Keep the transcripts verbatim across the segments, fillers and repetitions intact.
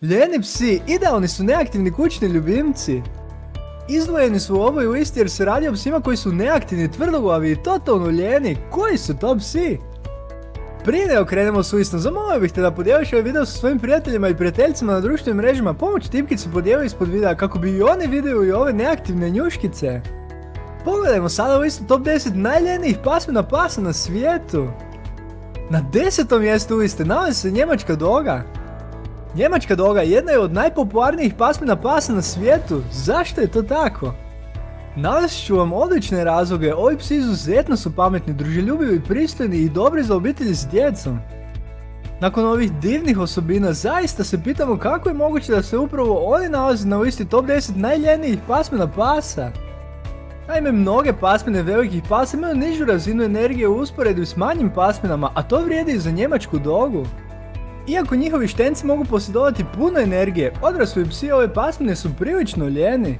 Ljeni psi idealni su neaktivni kućni ljubimci. Izdvojeni su u ovoj listi jer se radi o psima koji su neaktivni, tvrdoglavi i totalno ljeni. Koji su to psi? Prije nego krenemo s listom, zamolio bih te da podijeliš ovaj video sa svojim prijateljima i prijateljicama na društvenim mrežama, pomoć tipkicu podijeli ispod videa kako bi i oni vidjeli ove neaktivne njuškice. Pogledajmo sada listu top deset najljenijih pasmina pasa na svijetu. Na desetom mjestu liste nalazi se njemačka doga. Njemačka doga jedna je od najpopularnijih pasmina pasa na svijetu. Zašto je to tako? Navest ću vam odlične razloge. Ovi psi izuzetno su pametni, druželjubivi, pristojni i dobri za obitelji s djecom. Nakon ovih divnih osobina zaista se pitamo kako je moguće da se upravo oni nalaze na listi top deset najljenijih pasmina pasa. Naime, mnoge pasmine velikih pasa imaju nižu razinu energije u usporedbi s manjim pasminama, a to vrijedi i za njemačku dogu. Iako njihovi štenci mogu posjedovati puno energije, odrasli psi ove pasmine su prilično lijeni.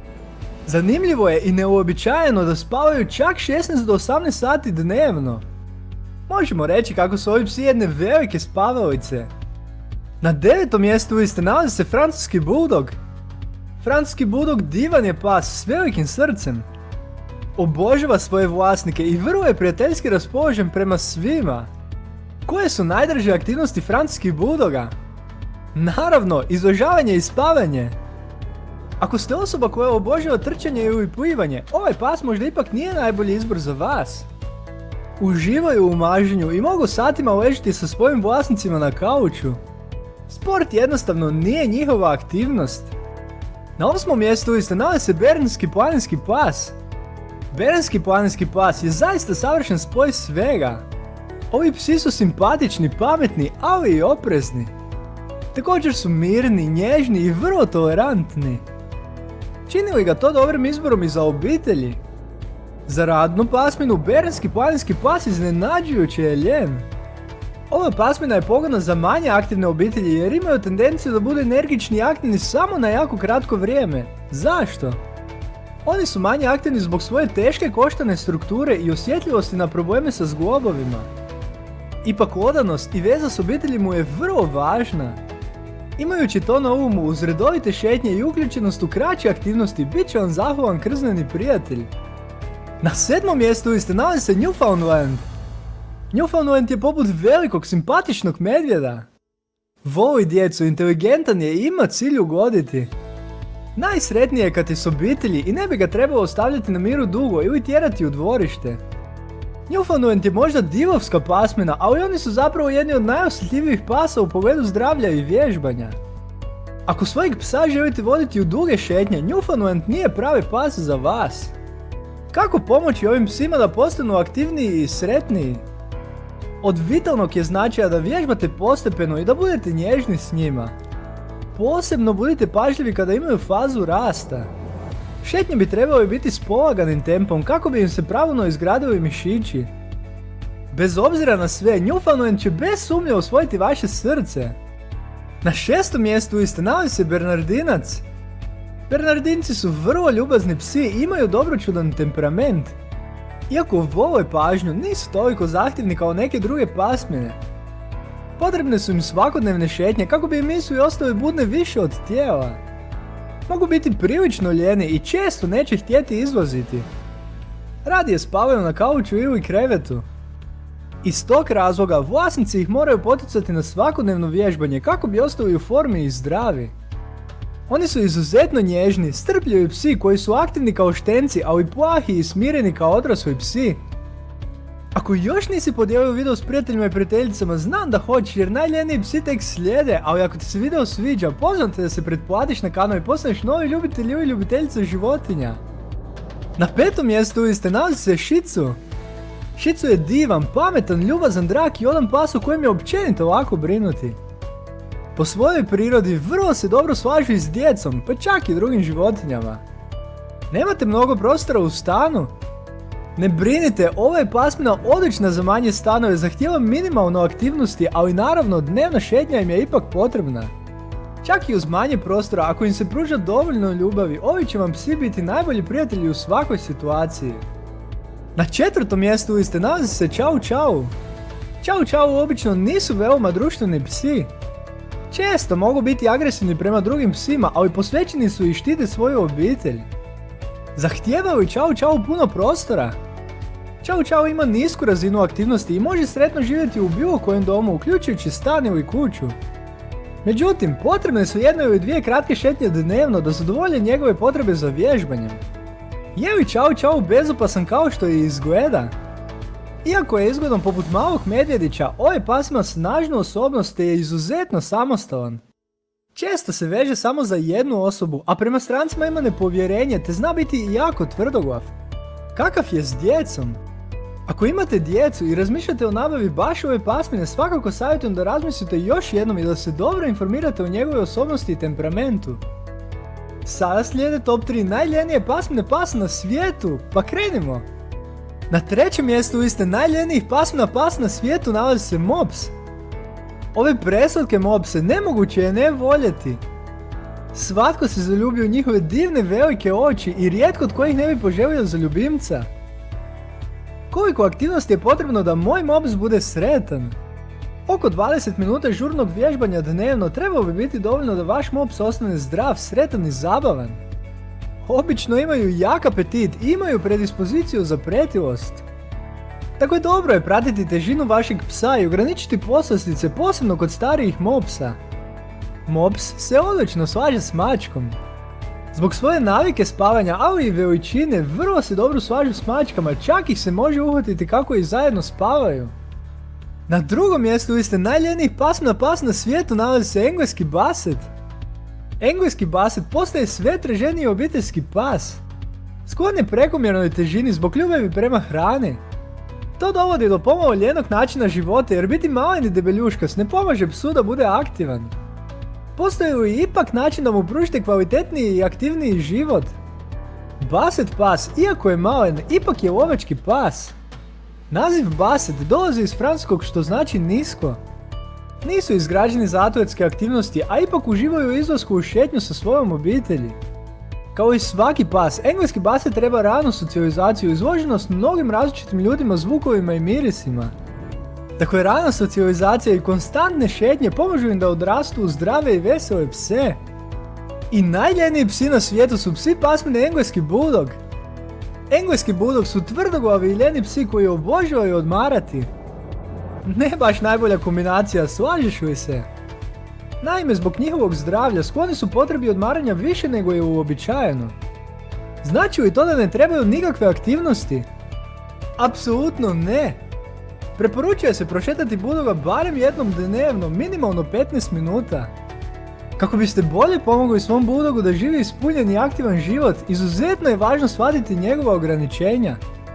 Zanimljivo je i neuobičajeno da spavaju čak šesnaest do osamnaest sati dnevno. Možemo reći kako su ovi psi jedne velike spavalice. Na devetom mjestu liste nalazi se francuski bulldog. Francuski bulldog divan je pas s velikim srcem. Obožava svoje vlasnike i vrlo je prijateljski raspoložen prema svima. Koje su najdraže aktivnosti francuskih bulldoga? Naravno, izležavanje i spavanje. Ako ste osoba koja obožava trčanje ili plivanje, ovaj pas možda ipak nije najbolji izbor za vas. Uživaju u maženju i mogu satima ležiti sa svojim vlasnicima na kauču. Sport jednostavno nije njihova aktivnost. Na osmom mjestu liste nalazi se bernski planinski pas. Bernski planinski pas je zaista savršen spoj svega. Ovi psi su simpatični, pametni, ali i oprezni. Također su mirni, nježni i vrlo tolerantni. Čini li ga to dobrim izborom i za obitelji? Za radnu pasminu, bernski planinski pas iznenađujuće je ljen. Ova pasmina je pogodna za manje aktivne obitelji jer imaju tendenciju da budu energični i aktivni samo na jako kratko vrijeme. Zašto? Oni su manje aktivni zbog svoje teške koštane strukture i osjetljivosti na probleme sa zglobovima. Ipak odanost i veza s obitelji mu je vrlo važna. Imajući to na umu, uz redovite šetnje i uključenost u kraće aktivnosti, bit će vam zahvalan krzneni prijatelj. Na sedmom mjestu liste nalazi se Newfoundland. Newfoundland je poput velikog simpatičnog medvjeda. Voli djecu, inteligentan je i ima cilj ugoditi. Najsretnije je kad je s obitelji i ne bi ga trebalo ostavljati na miru dugo ili tjerati u dvorište. Newfoundland je možda divovska pasmina, ali oni su zapravo jedni od najosjetljivijih pasa u pogledu zdravlja i vježbanja. Ako svojeg psa želite voditi u duge šetnje, Newfoundland nije pravi pas za vas. Kako pomoći ovim psima da postanu aktivniji i sretniji? Od vitalnog je značaja da vježbate postepeno i da budete nježni s njima. Posebno budite pažljivi kada imaju fazu rasta. Šetnje bi trebali biti s polaganim tempom kako bi im se pravilno izgradili mišići. Bez obzira na sve, Newfoundland će bez sumnje osvojiti vaše srce. Na šestom mjestu liste nalazi se Bernardinac. Bernardinci su vrlo ljubazni psi i imaju dobroćudan temperament. Iako vole pažnju, nisu toliko zahtjevni kao neke druge pasmine. Potrebne su im svakodnevne šetnje kako bi misli ostale budne više od tijela. Mogu biti prilično lijeni i često neće htjeti izlaziti. Radije spavaju na kauču ili krevetu. Iz tog razloga vlasnici ih moraju poticati na svakodnevno vježbanje kako bi ostali u formi i zdravi. Oni su izuzetno nježni, strpljivi psi koji su aktivni kao štenci, ali plahi i smireni kao odrasli psi. Ako još nisi podijelio video s prijateljima i prijateljicama, znam da hoćeš jer najljeniji psi tek slijede, ali ako ti se video sviđa, pozivam te da se pretplatiš na kanal i postaneš novi ljubitelj ili ljubiteljica životinja. Na petom mjestu liste nalazi se Shih Tzu. Shih Tzu je divan, pametan, ljubazan, drag i odan pas o kojem je općenito lako brinuti. Po svojoj prirodi vrlo se dobro slažu i s djecom, pa čak i drugim životinjama. Nemate mnogo prostora u stanu? Ne brinite, ova je pasmina odlična za manje stanove, zahtijeva minimalno aktivnosti, ali naravno dnevna šetnja im je ipak potrebna. Čak i uz manje prostora, ako im se pruža dovoljno ljubavi, ovi će vam psi biti najbolji prijatelji u svakoj situaciji. Na četvrtom mjestu liste nalazi se Chow Chow. Chow Chow obično nisu veoma društveni psi. Često mogu biti agresivni prema drugim psima, ali posvećeni su i štite svoju obitelj. Zahtijevaju Čau Čau puno prostora. Čau Čau ima nisku razinu aktivnosti i može sretno živjeti u bilo kojem domu, uključujući stan ili kuću. Međutim, potrebne su jedna ili dvije kratke šetnje dnevno da zadovolje njegove potrebe za vježbanjem. Je li Čau Čau bezopasan kao što i izgleda? Iako je izgledan poput malog medvjedića, ovaj pas ima snažnu osobnost te je izuzetno samostalan. Često se veže samo za jednu osobu, a prema strancima ima nepovjerenje te zna biti jako tvrdoglav. Kakav je s djecom? Ako imate djecu i razmišljate o nabavi baš ove pasmine, svakako savjetujem da razmislite još jednom i da se dobro informirate o njegovoj osobnosti i temperamentu. Sada slijede top tri najljenije pasmine pasa na svijetu, pa krenimo! Na trećem mjestu liste najljenijih pasmina pasa na svijetu nalazi se Mops. Ove preslatke mopse nemoguće je ne voljeti. Svatko se zaljubio u njihove divne velike oči i rijetko od kojih ne bi poželio za ljubimca. Koliko aktivnosti je potrebno da moj mops bude sretan? Oko dvadeset minuta žurnog vježbanja dnevno trebalo bi biti dovoljno da vaš mops ostane zdrav, sretan i zabavan. Obično imaju jak apetit i imaju predispoziciju za pretilost. Tako dobro je pratiti težinu vašeg psa i ograničiti poslastice, posebno kod starijih mopsa. Mops se odlično slaže s mačkom. Zbog svoje navike spavanja, ali i veličine, vrlo se dobro slažu s mačkama, čak ih se može uhvatiti kako i zajedno spavaju. Na drugom mjestu liste najljenijih pasmina pasa na svijetu nalazi se engleski Basset. Engleski Basset postaje sve traženiji obiteljski pas. Sklon je prekomjernoj težini zbog ljubavi prema hrani. To dovodi do pomalo ljenog načina života jer biti malen i debeljuškas ne pomaže psu da bude aktivan. Postoji li ipak način da mu pružite kvalitetniji i aktivniji život? Basset pas, iako je malen, ipak je lovački pas. Naziv Basset dolazi iz francuskog što znači nisko. Nisu izgrađeni za atletske aktivnosti, a ipak uživaju u izlasku u šetnju sa svojom obitelji. Kao i svaki pas, engleski Basset treba ranu socijalizaciju i izloženost mnogim različitim ljudima, zvukovima i mirisima. Dakle, rana socijalizacija i konstantne šetnje pomažu im da odrastu u zdrave i vesele pse. I najljeniji psi na svijetu su psi pasmine engleski Bulldog. Engleski Bulldog su tvrdoglavi i ljeni psi koji obožavaju odmarati. Ne baš najbolja kombinacija, slažeš li se? Naime, zbog njihovog zdravlja skloni su potrebi odmaranja više nego je uobičajeno. Znači li to da ne trebaju nikakve aktivnosti? Apsolutno ne! Preporučuje se prošetati Bulldoga barem jednom dnevno, minimalno petnaest minuta. Kako biste bolje pomogli svom Bulldogu da živi ispunjen i aktivan život, izuzetno je važno shvatiti njegova ograničenja.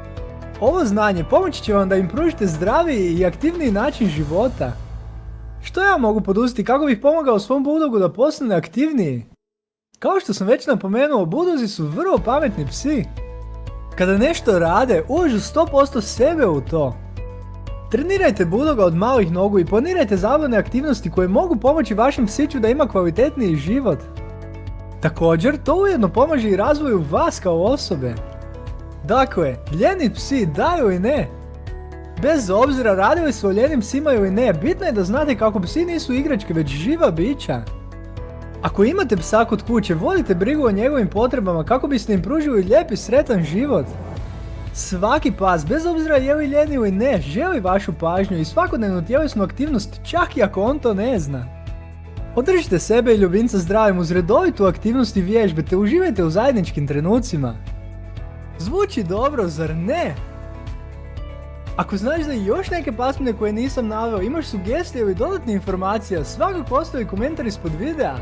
Ovo znanje pomoći će vam da im pružite zdraviji i aktivniji način života. Što ja mogu poduzeti kako bih pomogao svom Bulldogu da postane aktivniji? Kao što sam već napomenuo, Bulldozi su vrlo pametni psi. Kada nešto rade, ulažu sto posto sebe u to. Trenirajte Bulldoga od malih nogu i planirajte zabavne aktivnosti koje mogu pomoći vašem psiću da ima kvalitetniji život. Također, to ujedno pomaže i razvoju vas kao osobe. Dakle, ljeni psi da ili ne? Bez obzira radili su o ljenim psima ili ne, bitno je da znate kako psi nisu igračke već živa bića. Ako imate psa kod kuće, vodite brigu o njegovim potrebama kako biste im pružili lijep i sretan život. Svaki pas, bez obzira je li ljen ili ne, želi vašu pažnju i svakodnevnu tjelesnu aktivnost, čak i ako on to ne zna. Održite sebe i ljubimca zdravim uz redovitu aktivnost i vježbe te uživajte u zajedničkim trenucima. Zvuči dobro, zar ne? Ako znaš za još neke pasmine koje nisam naveo, imaš sugestije ili dodatne informacije, svakako ostavi komentar ispod videa.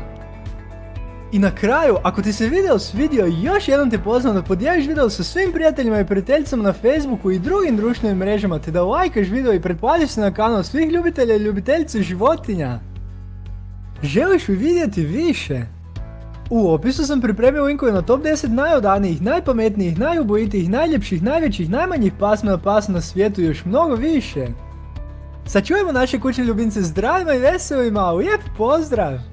I na kraju, ako ti se video svidio, još jednom te pozivam da podijeliš video sa svim prijateljima i prijateljicama na Facebooku i drugim društvenim mrežama, te da lajkaš video i pretplatiš se na kanal svih ljubitelja i ljubiteljice životinja. Želiš li vidjeti više? U opisu sam pripremio linkove na top deset najodanijih, najpametnijih, najubojitijih, najljepših, najvećih, najmanjih pasmina pasa na svijetu i još mnogo više. Sačuvajmo naše kućne ljubimce zdravima i veselima, lijep pozdrav!